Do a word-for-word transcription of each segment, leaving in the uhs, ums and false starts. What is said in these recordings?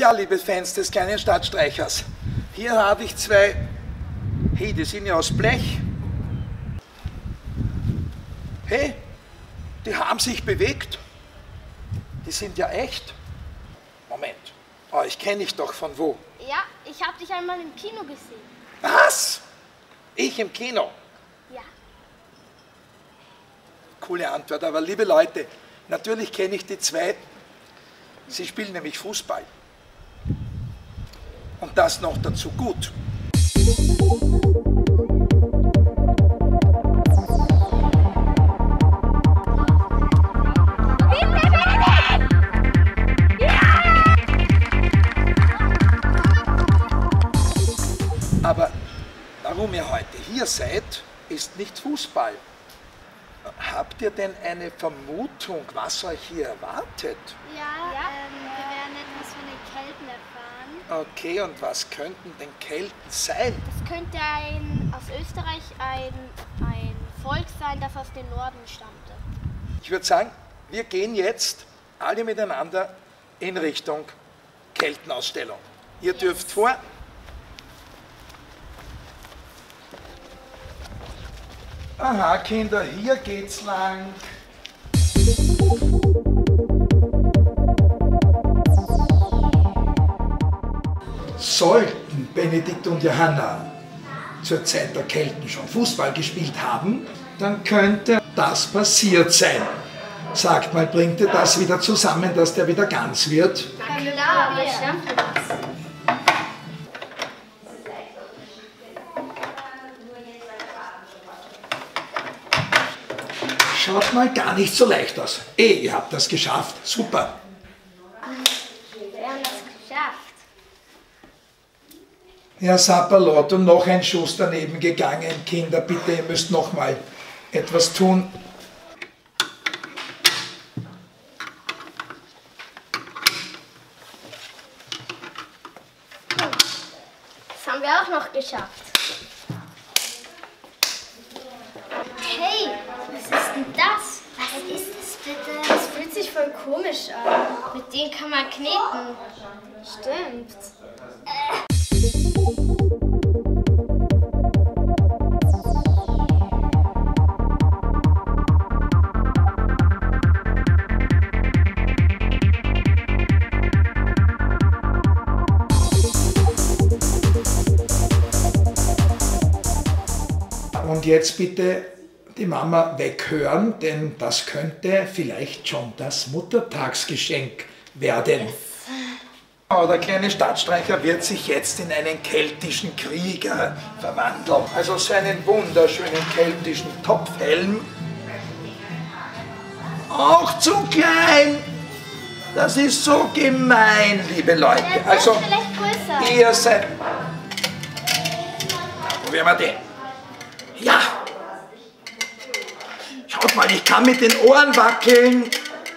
Ja, liebe Fans des kleinen Stadtstreichers, hier habe ich zwei, hey, die sind ja aus Blech. Hey, die haben sich bewegt. Die sind ja echt. Moment, oh, ich kenne dich doch von wo? Ja, ich habe dich einmal im Kino gesehen. Was? Ich im Kino? Ja. Coole Antwort, aber liebe Leute, natürlich kenne ich die zwei. Sie spielen nämlich Fußball. Und das noch dazu gut. Aber warum ihr heute hier seid, ist nicht Fußball. Habt ihr denn eine Vermutung, was euch hier erwartet? Ja, ja. Ähm, wir werden etwas von den Kelten erfahren. Okay, und was könnten denn Kelten sein? Das könnte ein, aus Österreich ein, ein Volk sein, das aus dem Norden stammte. Ich würde sagen, wir gehen jetzt alle miteinander in Richtung Keltenausstellung. Ihr yes. dürft vor. Aha, Kinder, hier geht's lang. Sollten Benedikt und Johanna zur Zeit der Kelten schon Fußball gespielt haben, dann könnte das passiert sein. Sagt mal, bringt ihr das wieder zusammen, dass der wieder ganz wird? Na klar, aber stimmt was. Schaut mal gar nicht so leicht aus. Eh, ihr habt das geschafft. Super. Wir haben das geschafft. Herr Sapperlotto, noch ein Schuss daneben gegangen. Kinder, bitte, ihr müsst noch mal etwas tun. Das haben wir auch noch geschafft. Hey, was ist denn das? Was ist das bitte? Das fühlt sich voll komisch an. Mit denen kann man kneten. Stimmt. Äh. Und jetzt bitte die Mama weghören, denn das könnte vielleicht schon das Muttertagsgeschenk werden. Yes. Oh, der kleine Stadtstreicher wird sich jetzt in einen keltischen Krieger verwandeln. Also so einen wunderschönen keltischen Topfhelm. Auch zu klein. Das ist so gemein, liebe Leute. Also, ihr seid... Probieren wir den. Ja! Schaut mal, ich kann mit den Ohren wackeln.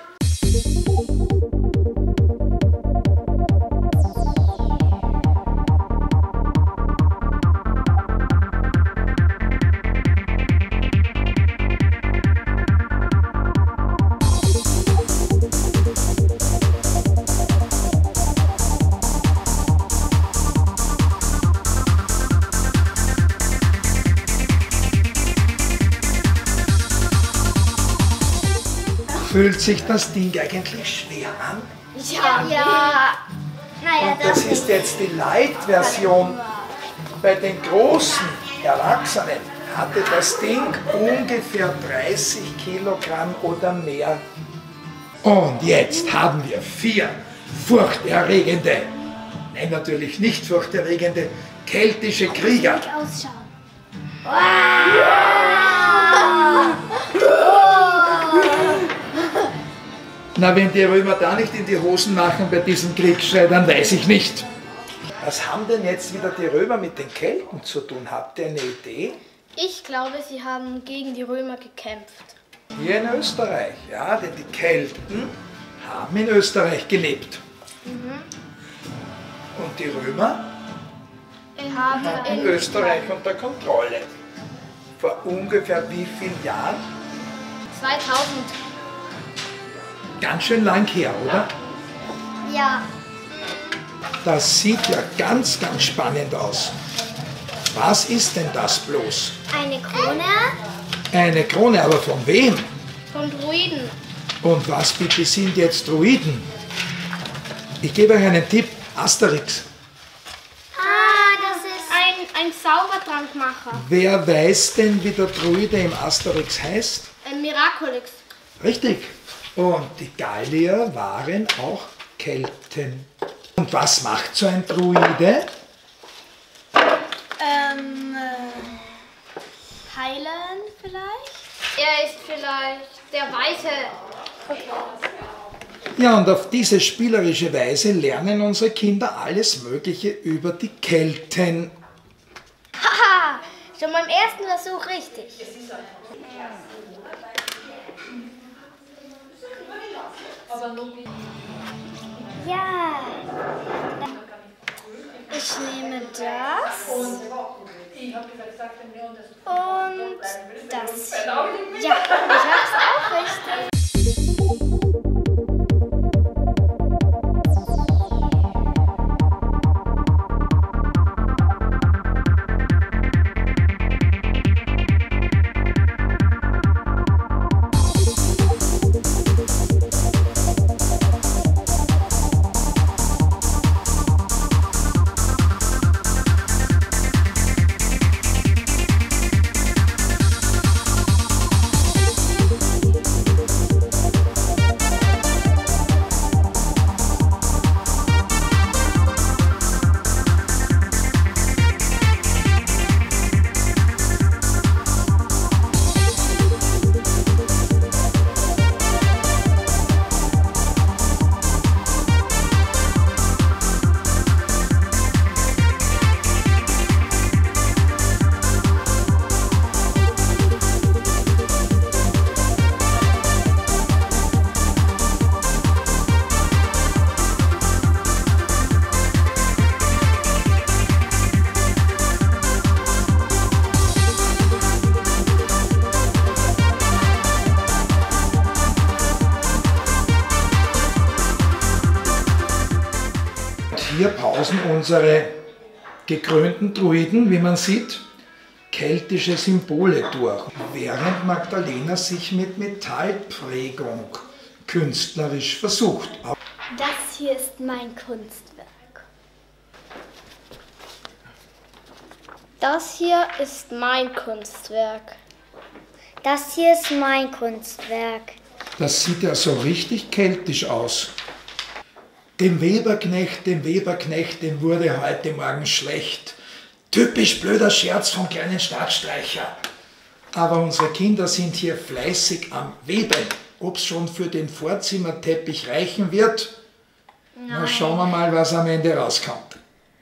Fühlt sich das Ding eigentlich schwer an? Ja, ja. Naja, und das ist jetzt die Light-Version. Bei den großen Erwachsenen hatte das Ding ungefähr dreißig Kilogramm oder mehr. Und jetzt haben wir vier furchterregende, nein, natürlich nicht furchterregende, keltische Krieger. Wow. Na, wenn die Römer da nicht in die Hosen machen bei diesem Kriegsschrei, dann weiß ich nicht. Was haben denn jetzt wieder die Römer mit den Kelten zu tun? Habt ihr eine Idee? Ich glaube, sie haben gegen die Römer gekämpft. Hier in Österreich, ja, denn die Kelten haben in Österreich gelebt. Mhm. Und die Römer haben hatten Österreich unter Kontrolle. Vor ungefähr wie vielen Jahren? zweitausend. Ganz schön lang her, oder? Ja. Das sieht ja ganz, ganz spannend aus. Was ist denn das bloß? Eine Krone. Eine Krone, aber von wem? Von Druiden. Und was bitte sind jetzt Druiden? Ich gebe euch einen Tipp, Asterix. Ah, das ist ein, ein Zaubertrankmacher. Wer weiß denn, wie der Druide im Asterix heißt? Ein Miraculix. Richtig. Und die Gallier waren auch Kelten. Und was macht so ein Druide? Ähm, äh, heilen vielleicht? Er ist vielleicht der Weise. Ja, und auf diese spielerische Weise lernen unsere Kinder alles Mögliche über die Kelten. Haha, schon beim ersten Versuch richtig. Ja. Ich nehme das und das. Ja, ich hab's auch richtig. Hier pausen unsere gekrönten Druiden, wie man sieht, keltische Symbole durch, während Magdalena sich mit Metallprägung künstlerisch versucht. Das hier ist mein Kunstwerk. Das hier ist mein Kunstwerk. Das hier ist mein Kunstwerk. Das sieht ja so richtig keltisch aus. Dem Weberknecht, dem Weberknecht, dem wurde heute Morgen schlecht. Typisch blöder Scherz vom kleinen Stadtstreicher. Aber unsere Kinder sind hier fleißig am Weben. Ob es schon für den Vorzimmerteppich reichen wird, na, schauen wir mal, was am Ende rauskommt.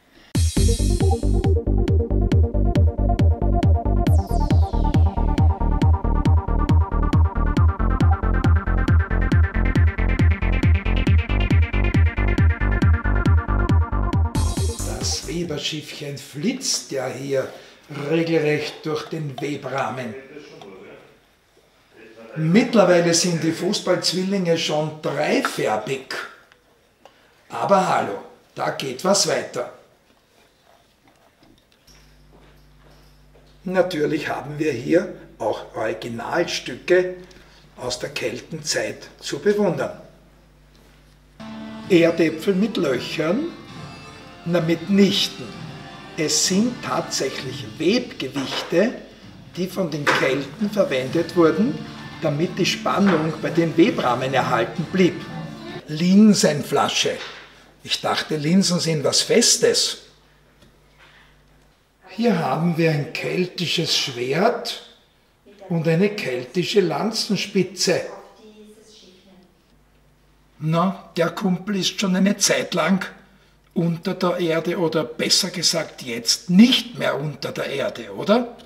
Das Weberschiffchen flitzt ja hier regelrecht durch den Webrahmen. Mittlerweile sind die Fußballzwillinge schon dreifärbig. Aber hallo, da geht was weiter. Natürlich haben wir hier auch Originalstücke aus der Keltenzeit zu bewundern. Erdäpfel mit Löchern? Na, mitnichten. Es sind tatsächlich Webgewichte, die von den Kelten verwendet wurden, damit die Spannung bei den Webrahmen erhalten blieb. Linsenflasche. Ich dachte, Linsen sind was Festes. Hier haben wir ein keltisches Schwert und eine keltische Lanzenspitze. Na, der Kumpel ist schon eine Zeit lang unter der Erde oder besser gesagt jetzt nicht mehr unter der Erde, oder?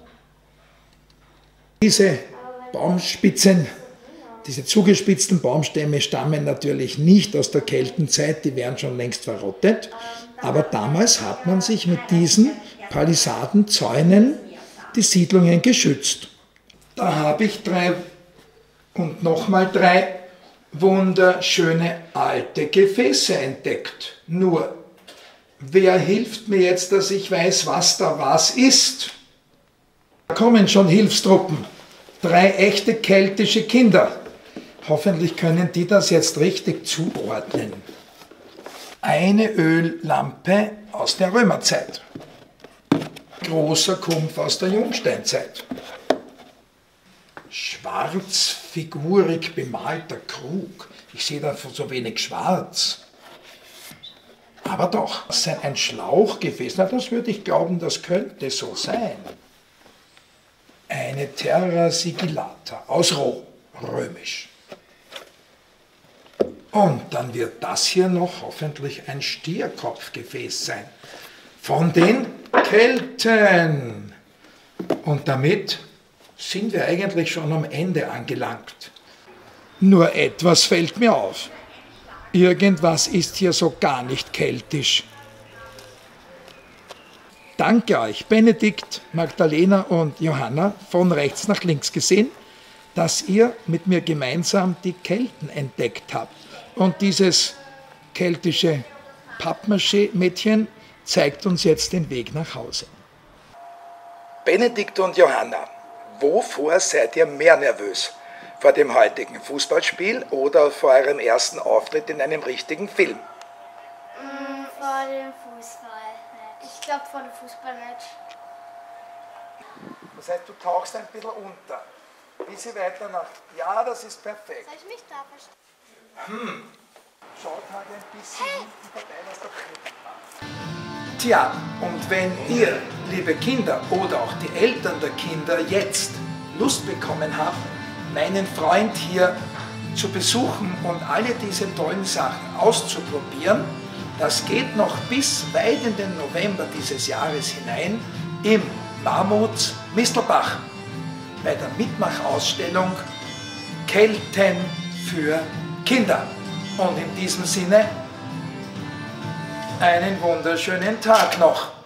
Diese Baumspitzen, diese zugespitzten Baumstämme stammen natürlich nicht aus der Keltenzeit, die wären schon längst verrottet, aber damals hat man sich mit diesen Palisadenzäunen die Siedlungen geschützt. Da habe ich drei und nochmal drei wunderschöne alte Gefäße entdeckt. Nur, Wer hilft mir jetzt, dass ich weiß, was da was ist? Da kommen schon Hilfstruppen. Drei echte keltische Kinder. Hoffentlich können die das jetzt richtig zuordnen. Eine Öllampe aus der Römerzeit. Großer Kumpf aus der Jungsteinzeit. Schwarzfigurig bemalter Krug. Ich sehe da so wenig schwarz. Aber doch, das ist ein Schlauchgefäß. Na, das würde ich glauben, das könnte so sein. Eine Terra Sigillata aus Rom, römisch. Und dann wird das hier noch hoffentlich ein Stierkopfgefäß sein. Von den Kelten. Und damit sind wir eigentlich schon am Ende angelangt. Nur etwas fällt mir auf. Irgendwas ist hier so gar nicht keltisch. Danke euch, Benedikt, Magdalena und Johanna, von rechts nach links gesehen, dass ihr mit mir gemeinsam die Kelten entdeckt habt. Und dieses keltische Pappmaché-Mädchen zeigt uns jetzt den Weg nach Hause. Benedikt und Johanna, wovor seid ihr mehr nervös? Vor dem heutigen Fußballspiel oder vor eurem ersten Auftritt in einem richtigen Film? Mm, vor dem Fußballmatch. Ich glaube vor dem Fußballmatch. Das heißt, du tauchst ein bisschen unter. Ein bisschen weiter nach. Ja, das ist perfekt. Soll ich mich da verstehen? Hm. Schaut halt ein bisschen hinten vorbei, was da drin war. Tja, und wenn ihr, liebe Kinder oder auch die Eltern der Kinder, jetzt Lust bekommen habt, meinen Freund hier zu besuchen und alle diese tollen Sachen auszuprobieren, das geht noch bis weit in den November dieses Jahres hinein im Mammut Mistelbach bei der Mitmachausstellung Kelten für Kinder. Und in diesem Sinne einen wunderschönen Tag noch.